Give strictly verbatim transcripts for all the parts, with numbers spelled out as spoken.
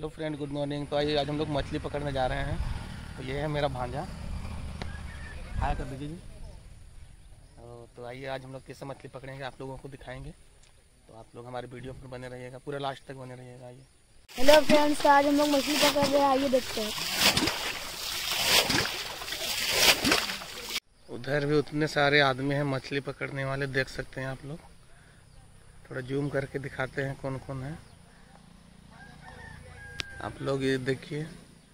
Hello friend, good morning. तो आइए आज हम लोग मछली पकड़ने जा रहे हैं। तो ये है मेरा भांजा, हाय कर दीजिए जी। तो आइए आज हम लोग कैसे मछली पकड़ेंगे आप लोगों को दिखाएंगे। तो आप लोग हमारे वीडियो पर बने रहिएगा, पूरा लास्ट तक बने रहिएगा। आइए। हेलो फ्रेंड्स, आज हम लोग मछली पकड़ रहे हैं, आइए देखते हैं। उधर भी उतने सारे आदमी हैं मछली पकड़ने वाले, देख सकते हैं आप लोग। थोड़ा जूम करके दिखाते हैं कौन कौन है। आप लोग ये देखिए,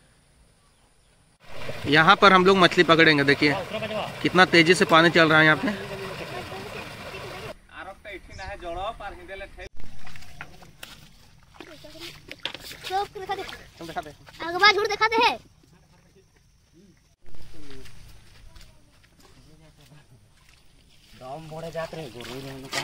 यहाँ पर हम लोग मछली पकड़ेंगे। देखिए कितना तेजी से पानी चल रहा है यहाँ पे। अगवा झूठ दिखाते हैं। गाँव मोड़े जाते हैं गुरु ने कहा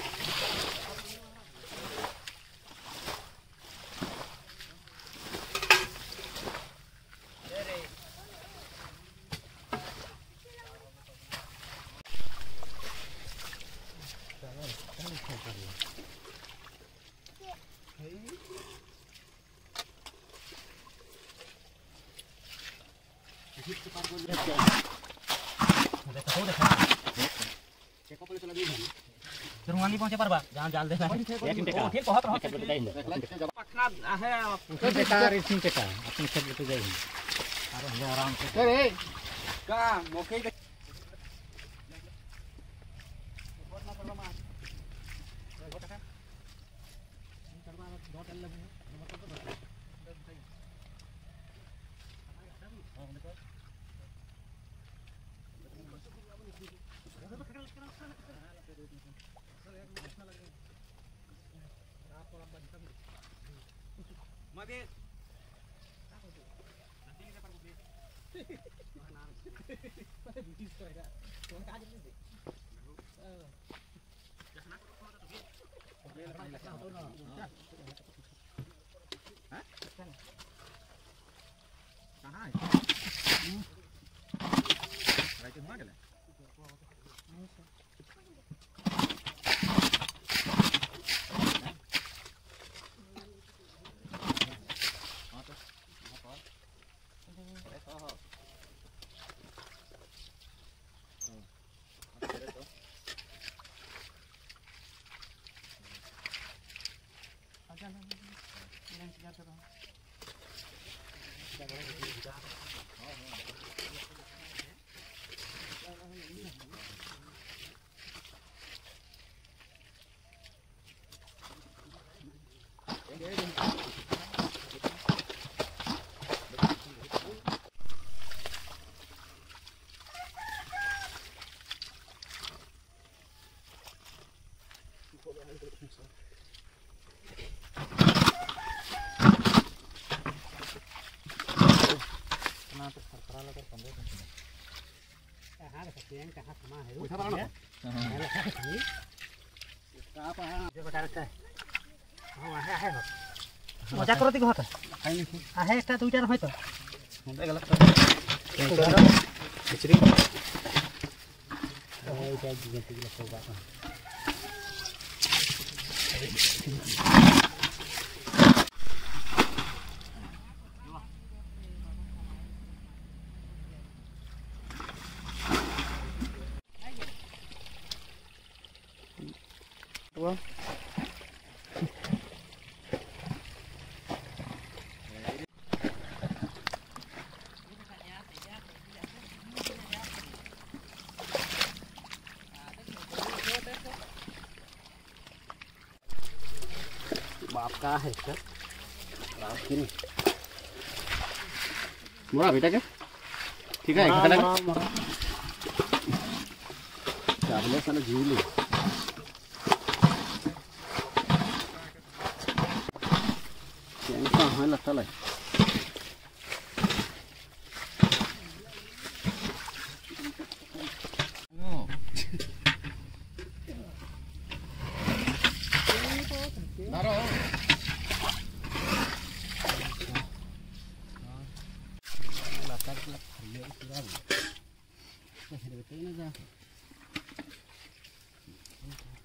रुमानी पहुंचे परबा जहां जाल देखा है एक टेका ठीक बहुत रहो खेत बताई पटना है कुछ टेका रेसिंग टेका अपने खेत पे जाई अरे हम आराम से अरे का मौके मगे ना तो सरकरा लगा पंद्रह दिन कहां सकते हैं कहां समा है उठा पाना हां का पा जो बता रखा है हां है है मजा करो ती घट है है एकटा दुईटा रह तो हमरे गलत खिचड़ी ओए जा जीती के सब बात हुआ बाप का है सर बाप की नहीं मोरा बेटा के ठीक है खाता लगा चावले साला जीव ले कहां लगता है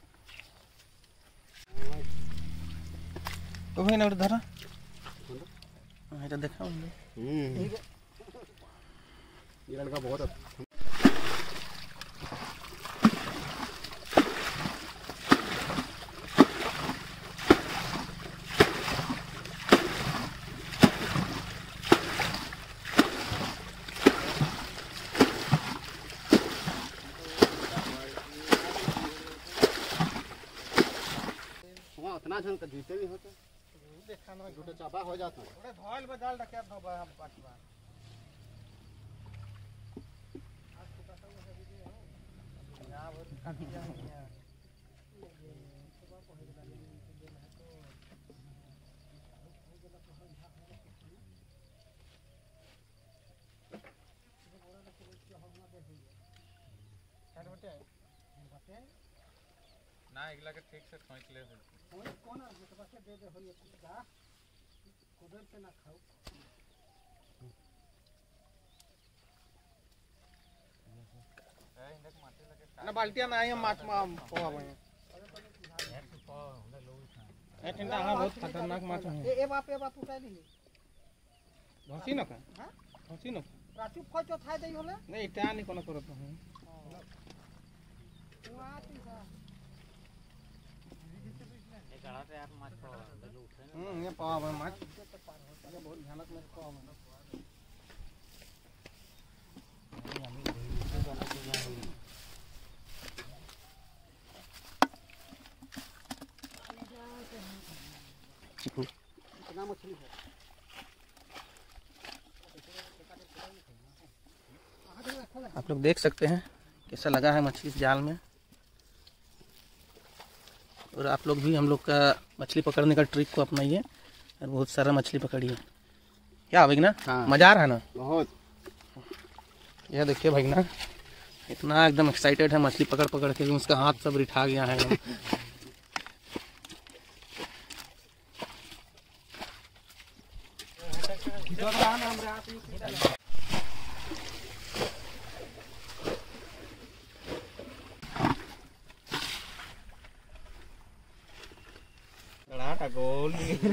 तो भाई ना धरा मैं तो देखा हूँ। ये लड़का बहुत अच्छा। उतना झन का जूते भी होते देखा ना झूठे चापा हो जाता है थोड़े धोल में डाल रखे अब हम पांच बार आज तो कटा हुआ सभी दे हो यहां वो काट दिया है सुबह को हो जाने के लिए तो ना एकला के ठीक से खोज ले हो कौन आ तो बस दे दे हो ये का कोदर से ना खाओ ए इंदक माटी लगे ना बाल्टिया ना आई हम माछ में पोवा बने ए ठंडा हां बहुत खतरनाक माछ है ए ए बाप ए बाप उठाई ली भसी न का हां भसी न रातू खोजो थाई दई होले नहीं इटा नहीं कोनो करत हूं हम्म ये पावा में माछ ये बहुत भयानक में पावा में कितना मछली है आप लोग देख सकते हैं कैसा लगा है मछली इस जाल में। और आप लोग भी हम लोग का मछली पकड़ने का ट्रिक को अपनाइए और बहुत सारा मछली पकड़िए। क्या भगना हाँ। मजा आ रहा है ना बहुत। यह देखिए भगना इतना एकदम एक्साइटेड है मछली पकड़ पकड़ के उसका हाथ सब रिठा गया है। गोल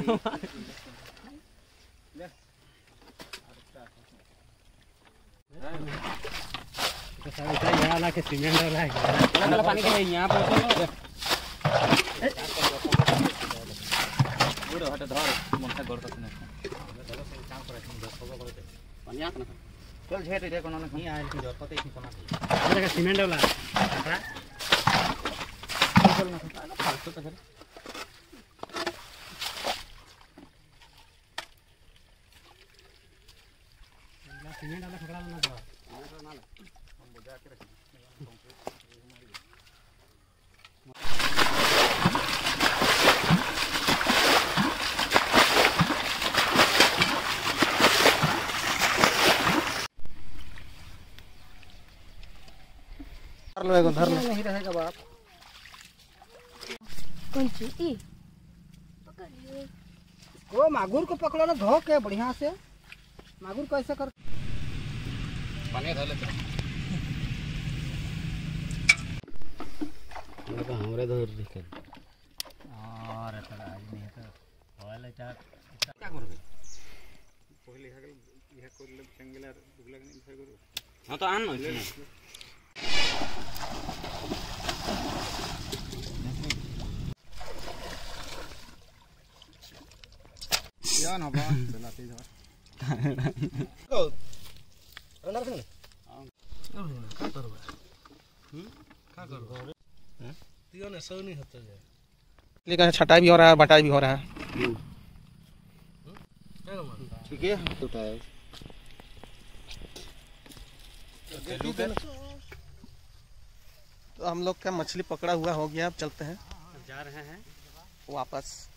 वाला के सीमेंट वाला है वाला पानी के यहां पर पूरा हट धर मोटा गोर तक ने काम पर पानी आत ना चल झेट दे कोनो नहीं आइल की जरूरत है कोना देखा सीमेंट वाला कपड़ा चल ना फालतू तो कर सीमेंट वाला खकड़ा ना दो सीमेंट वाला हम बुझा के रखें धर लो धर लो नहीं रहेगा बाप कौन सी ई पकड़िए वो मागुर को पकड़ो ना धो के बढ़िया से मागुर को ऐसे कर पानी धर ले तो हमरे धर दिखे और तड़ा आज नहीं तो होले चा क्या करोगे पहले हगल यह कर ले चंगला दुगला नहीं फेर करो हां तो आन ना या ना बा चलाते जा को रनर से का करबा हम का करबा हैं तियो ने सौ नहीं होता है लेकिन छटाई भी हो रहा है बटाई भी हो रहा है। ठीक है टूटा है तो हम लोग का मछली पकड़ा हुआ हो गया। अब चलते हैं जा रहे हैं वापस।